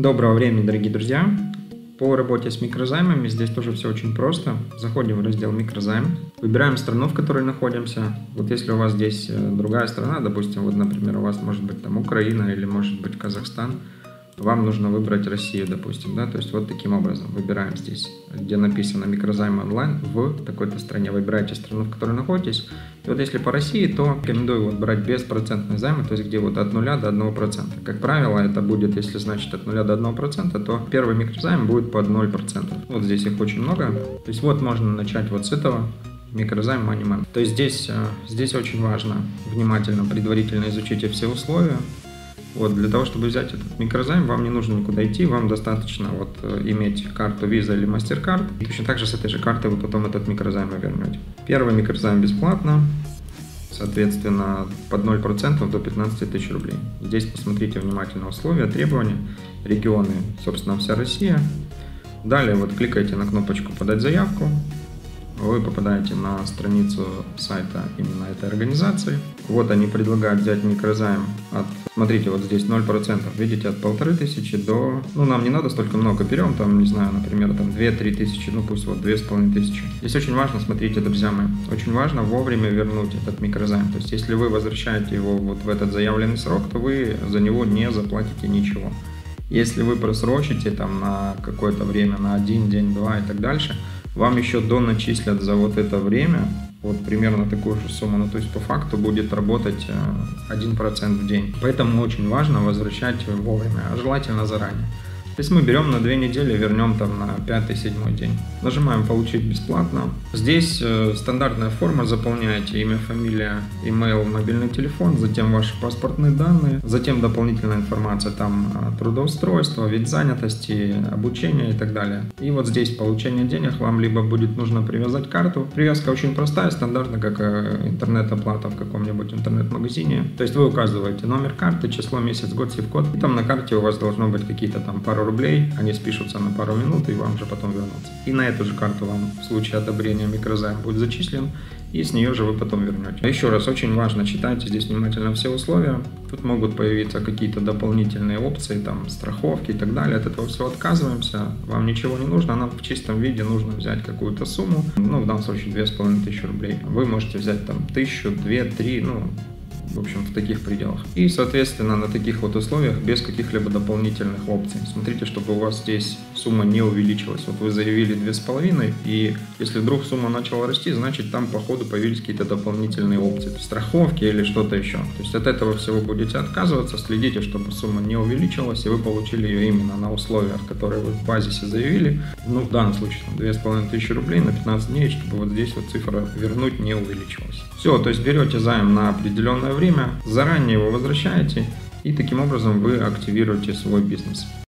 Доброго времени, дорогие друзья! По работе с микрозаймами здесь тоже все очень просто. Заходим в раздел «Микрозайм», выбираем страну, в которой находимся. Вот если у вас здесь другая страна, допустим, вот, например, у вас может быть там Украина или может быть Казахстан, вам нужно выбрать Россию, допустим, да, то есть вот таким образом выбираем здесь, где написано «Микрозайм онлайн» в такой-то стране, выбираете страну, в которой находитесь. И вот если по России, то рекомендую вот брать беспроцентные займы, то есть где вот от 0 до 1%. Как правило, это будет, если значит от 0 до 1%, то первый микрозайм будет под 0%. Вот здесь их очень много. То есть вот можно начать вот с этого. Микрозайм Money Man. То есть здесь очень важно внимательно, предварительно изучить все условия. Вот, для того, чтобы взять этот микрозайм, вам не нужно никуда идти, вам достаточно вот иметь карту Visa или MasterCard. И точно так же с этой же карты вы потом этот микрозайм вернете. Первый микрозайм бесплатно, соответственно, под 0% до 15 тысяч рублей. Здесь посмотрите внимательно условия, требования, регионы, собственно, вся Россия. Далее вот кликаете на кнопочку «Подать заявку». Вы попадаете на страницу сайта именно этой организации. Вот они предлагают взять микрозайм от, смотрите, вот здесь 0%, видите, от 1500 до, ну нам не надо столько много, берем там, не знаю, например, там 2-3 тысячи, ну пусть вот 2500. Здесь очень важно, смотрите, друзья мои, очень важно вовремя вернуть этот микрозайм. То есть если вы возвращаете его вот в этот заявленный срок, то вы за него не заплатите ничего. Если вы просрочите там на какое-то время, на один день, два и так дальше, вам еще доначислят за вот это время вот примерно такую же сумму, ну то есть по факту будет работать 1% в день. Поэтому очень важно возвращать вовремя, а желательно заранее. То есть мы берем на 2 недели, вернем там на 5-7 день. Нажимаем «Получить бесплатно». Здесь стандартная форма, заполняете имя, фамилия, email, мобильный телефон, затем ваши паспортные данные, затем дополнительная информация, там трудоустройство, вид занятости, обучение и так далее. И вот здесь получение денег вам либо будет нужно привязать карту. Привязка очень простая, стандартно, как интернет-оплата в каком-нибудь интернет-магазине. То есть вы указываете номер карты, число, месяц, год, сим-код, и там на карте у вас должно быть какие-то там пару рублей, они спишутся на пару минут и вам же потом вернутся. И на эту же карту вам в случае одобрения микрозайм будет зачислен, и с нее же вы потом вернете. Еще раз, очень важно, читайте здесь внимательно все условия. Тут могут появиться какие-то дополнительные опции, там страховки и так далее. От этого все отказываемся, вам ничего не нужно, нам в чистом виде нужно взять какую-то сумму, ну в данном случае 2500 рублей. Вы можете взять там 1000, 2, 3, ну в общем, в таких пределах. И, соответственно, на таких вот условиях без каких-либо дополнительных опций. Смотрите, чтобы у вас здесь сумма не увеличилась. Вот вы заявили 2,5, и если вдруг сумма начала расти, значит там по ходу появились какие-то дополнительные опции, страховки или что-то еще. То есть от этого всего будете отказываться, следите, чтобы сумма не увеличилась, и вы получили ее именно на условиях, которые вы в базисе заявили. Ну, в данном случае, 2500 рублей на 15 дней, чтобы вот здесь вот цифра вернуть не увеличилась. Все, то есть берете займ на определенное время, заранее его возвращаете, и таким образом вы активируете свой бизнес.